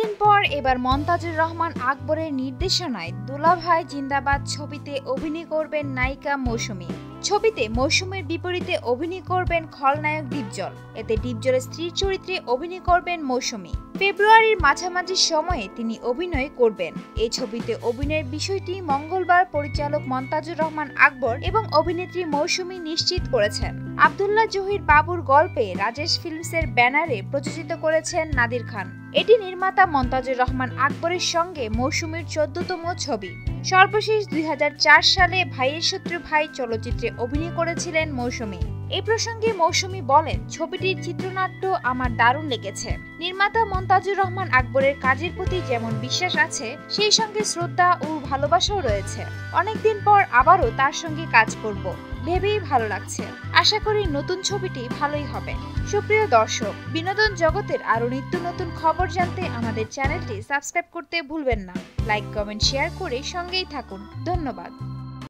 অনেকদিন পর এবার মন্তাজুর রহমান আকবরের নির্দেশনায় দুলাভাই জিন্দাবাদ ছবিতে অভিনয় করবেন নায়িকা মৌসুমী। ছবিতে মৌসুমীর বিপরীতে অভিনয় করবেন খলনায়ক ডিপজল। এতে ডিপজলের স্ত্রীর চরিত্রে অভিনয় করবেন মৌসুমী। ফেব্রুয়ারির মাঝামাঝি সময়ে তিনি অভিনয় করবেন। এই ছবিতে অভিনয়ের বিষয়টি মঙ্গলবার পরিচালক মন্তাজুর রহমান আকবর এবং অভিনেত্রী মৌসুমী নিশ্চিত করেছেন। আব্দুল্লাহ জহির বাবুর গল্পে রাজেশ ফিল্মসের ব্যানারে প্রযোজিত করেছেন নাদির খান। এটি নির্মাতা মন্তাজুর রহমান আকবরের সঙ্গে মৌসুমীর 14তম ছবি। সর্বশেষ 2004 সালে ভাইয়ের শত্রু ভাই চলচ্চিত্রে অভিনয় করেছিলেন মৌসুমী। এই প্রসঙ্গে মৌসুমী বলেন, ছবিটির চিত্রনাট্য আমার দারুণ লেগেছে। নির্মাতা মন্তাজুর রহমান আকবরের কাজের প্রতি যেমন বিশ্বাস আছে, সেই সঙ্গে শ্রদ্ধা ও ভালোবাসাও রয়েছে। অনেকদিন পর আবারও তার সঙ্গে কাজ করব ভেবেই ভালো লাগছে। আশা করি নতুন ছবিটি ভালোই হবে। সুপ্রিয় দর্শক, বিনোদন জগতের আরো নিত্য নতুন খবর জানতে আমাদের চ্যানেলটি সাবস্ক্রাইব করতে ভুলবেন না। লাইক, কমেন্ট, শেয়ার করে সঙ্গেই থাকুন। ধন্যবাদ।